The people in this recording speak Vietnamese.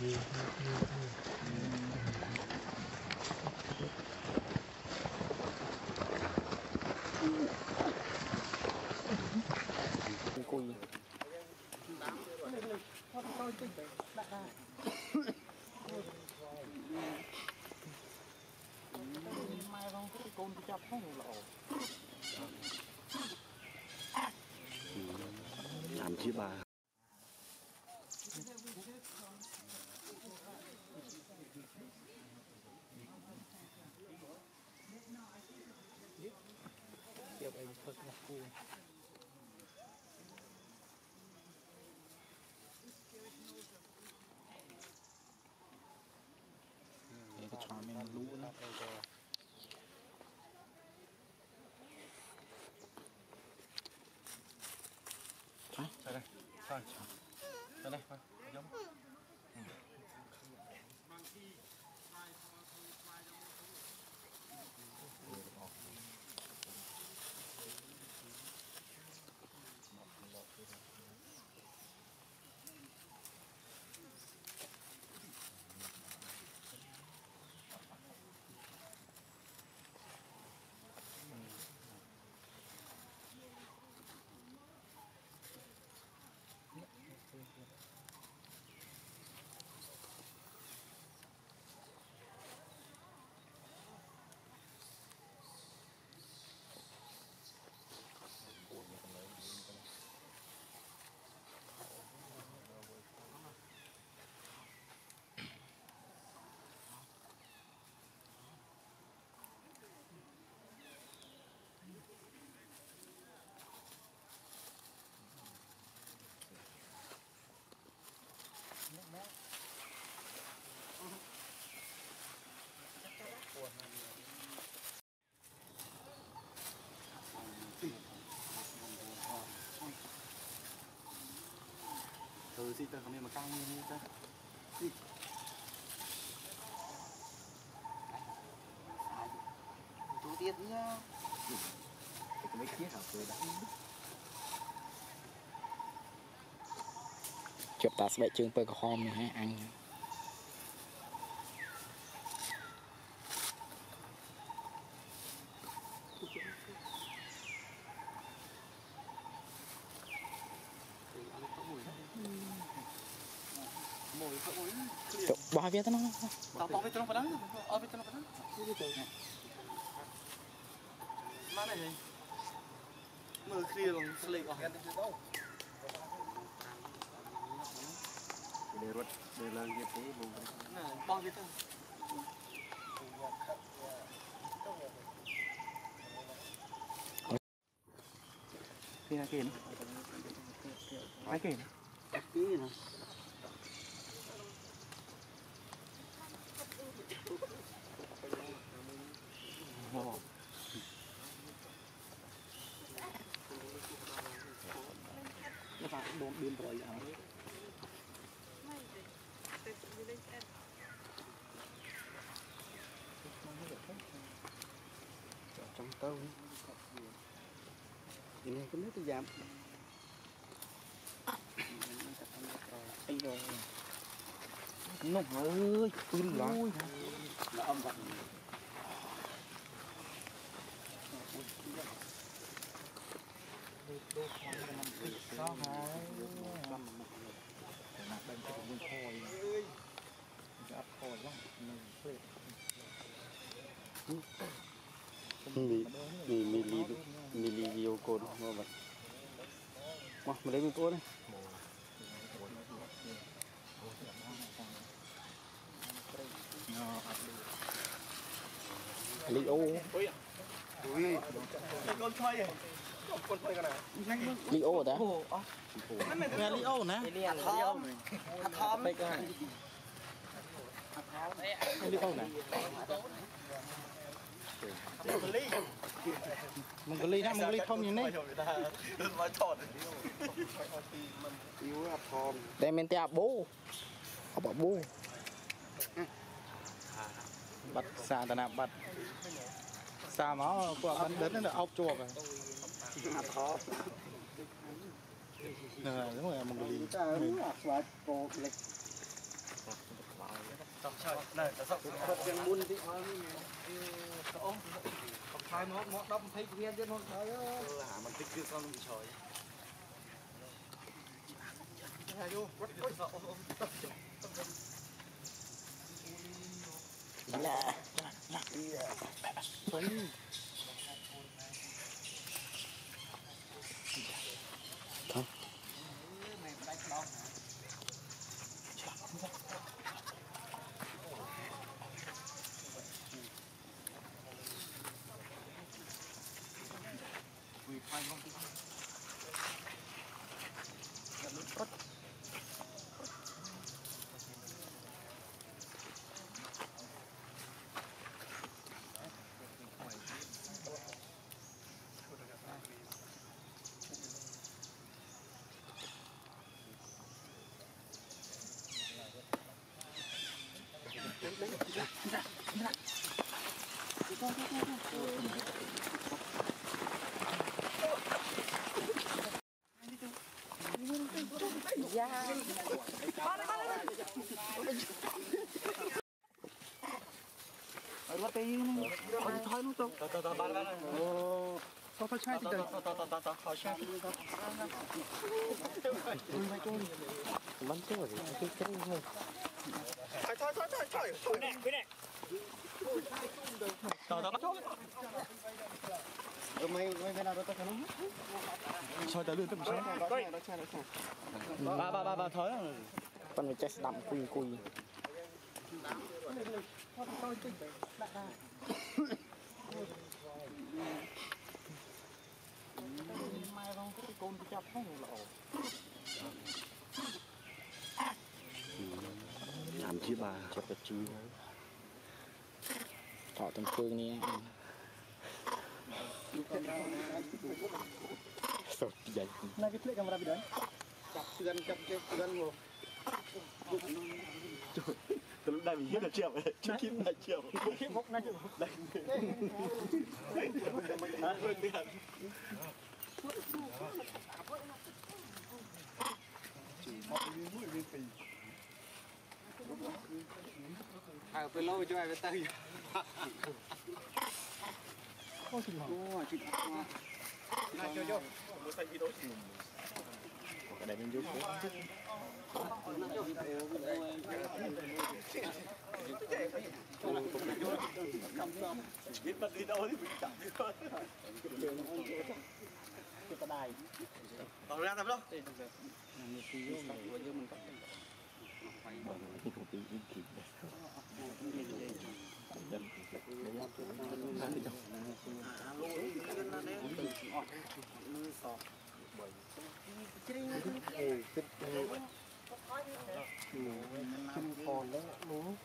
cùi mai không cái con chập không lộ làm chứ bà tiếp anh phật ngọc cô để cái trò mình lũ nó thôi đây thôi đây thôi giống gì ta không mà cao như ta gì chú tiết nhá cái mấy chiếc hả cười đã chụp ta sẽ chương bơi có hôm này anh bao viết nó bao viết nó vào đó ở viết nó vào đó má này mưa kia luôn sleep ở để rút để lên cái tí bù nè bao viết thôi kia kia ai kia kia nè các bạn đồn biên rồi à trong tàu ini cái nước tôi giảm anh rồi nục ơi tin lắm là âm vật sao hả bên cái bên khôi cái áp khôi lắm mì video code mà vậy mà lấy bên tôi đây Leo con thôi Leo đó nghe Leo nè thom đây cái này Leo nè Mongolia đó Mongolia thom như này đây mình tè bố bỏ bố bắt xa ta nạp bắt xa nó qua bắn đến nó ốc chuột rồi đúng rồi Mongolia này Phật yang buôn thì ông thái nó đâm thấy nghe chứ nó thấy hả mình thích cứ con trời vô là thôi sai thì thôi sai bắn xuống rồi cái thôi nè cái này rồi mày nào đó tao không soi tao lươn tao một ba thới con phải chết đậm cùi mai không cái con chọc không lộ làm chứ bà chọc được chứ thọ tầm phương nè sốt dậy này cái clip camera bị đấy chọc gần một từ lúc đây mình biết là triệu trước khi là triệu khi mốc này đâyไปlâu cho ai về tay không chịu này cho một tay video cái này mình giúp biết bắt đi đâu thì mình chẳng biết thôi cái đài còn ra tập đâu còn đấy